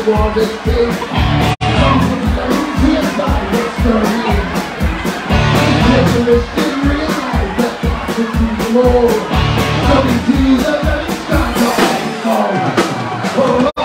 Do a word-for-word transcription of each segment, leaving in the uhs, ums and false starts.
was a kid. Come from those here by the Turney. Generous didn't realize that I could do the Lord. Coming to the Lemming Song. Oh, oh, oh,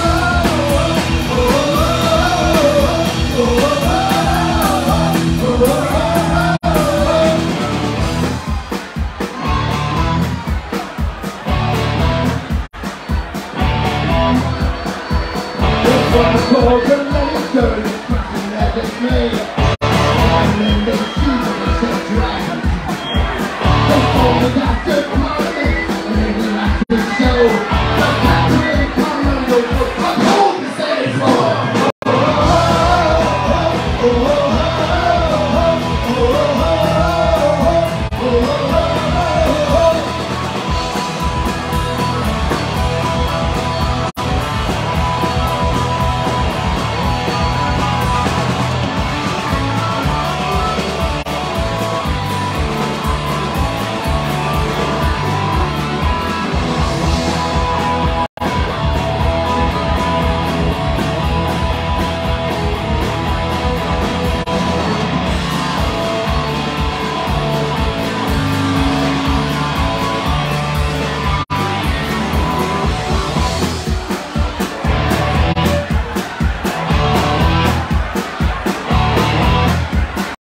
I called the Lemming Song, fucking that is me. And then they see me, they said, drag. They told me that